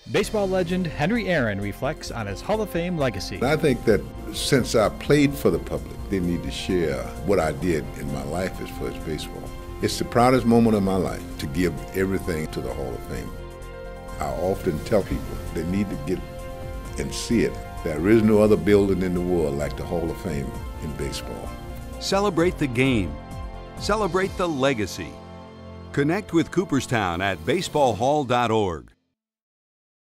Baseball legend Henry Aaron reflects on his Hall of Fame legacy. I think that since I played for the public, they need to share what I did in my life as far as baseball. It's the proudest moment of my life to give everything to the Hall of Fame. I often tell people they need to get and see it. There is no other building in the world like the Hall of Fame in baseball. Celebrate the game. Celebrate the legacy. Connect with Cooperstown at baseballhall.org.